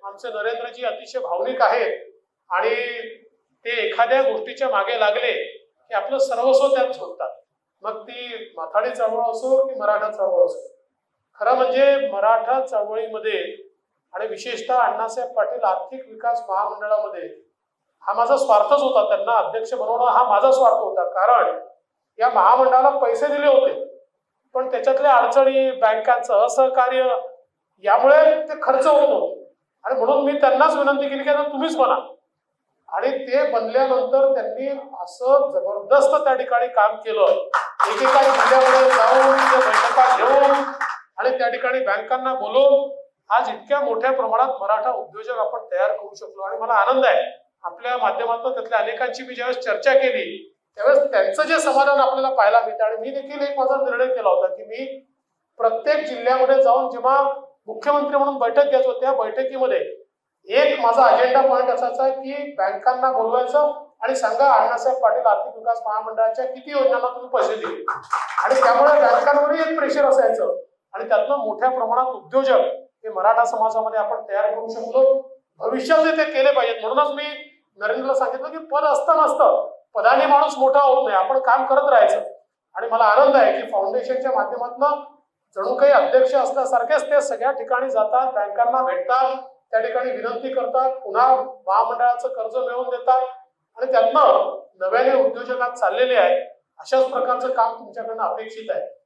आमचे नरेंद्रजी अतिशय भावनिक आहेत आणि ते एखाद्या गोष्टीच्या मागे लागले की आपलं सर्वस्व त्यात झोकतात. मग ती माथाडी चळवळ असो की मराठा चळवळ असो. खरं म्हणजे मराठा चळवळीमध्ये आणि विशेषतः अण्णासाहेब पाटील आर्थिक विकास महामंडळामध्ये हा माझा स्वार्थच होता. त्यांना अध्यक्ष बनवणं हा माझा स्वार्थ होता. कारण या महामंडळाला पैसे दिले होते पण त्याच्यातल्या अडचणी, बँकांचं असहकार्य यामुळे ते खर्च होत नव्हते आणि म्हणून मी त्यांनाच विनंती केली की तुम्हीच बना. आणि ते बनल्यानंतर त्यांनी असं जबरदस्त त्या ठिकाणी काम केलं. एकेका जिल्ह्यामध्ये जाऊन त्या बैठका घेऊन आणि त्या ठिकाणी बँकांना बोलवून आज इतक्या मोठ्या प्रमाणात मराठा उद्योजक आपण तयार करू शकलो. आणि मला आनंद आहे आपल्या माध्यमातून त्यातल्या अनेकांची मी ज्यावेळेस चर्चा केली त्यावेळेस त्यांचं जे समाधान आपल्याला पाहायला मिळतं. आणि मी देखील एक माझा निर्णय केला होता की मी प्रत्येक जिल्ह्यामध्ये जाऊन जेव्हा मुख्यमंत्री म्हणून बैठक घ्यायचो त्या बैठकीमध्ये एक माझा अजेंडा पॉईंट असायचा की बँकांना बोलवायचं आणि सांगा अण्णासाहेब पाटील आर्थिक विकास महामंडळाच्या किती योजनांना तुम्ही पैसे दिले. आणि त्यामुळे बँकांवरही एक प्रेशर असायचं आणि त्यातनं मोठ्या प्रमाणात उद्योजक हे मराठा समाजामध्ये आपण तयार करू शकलो. भविष्यात ते केले पाहिजेत. म्हणूनच मी नरेंद्रला सांगितलं की पद असतं नसतं, पदाने माणूस मोठा होत नाही, आपण काम करत राहायचं. आणि मला आनंद आहे की फाउंडेशनच्या माध्यमातून जणू काही अध्यक्ष असल्यासारखेच ते सगळ्या ठिकाणी जातात, बँकांना भेटतात, त्या ठिकाणी विनंती करतात, पुन्हा महामंडळाचं कर्ज मिळवून देतात आणि त्यातनं नव्याने उद्योजकात चाललेले आहे. अशाच प्रकारचं काम तुमच्याकडनं अपेक्षित आहे.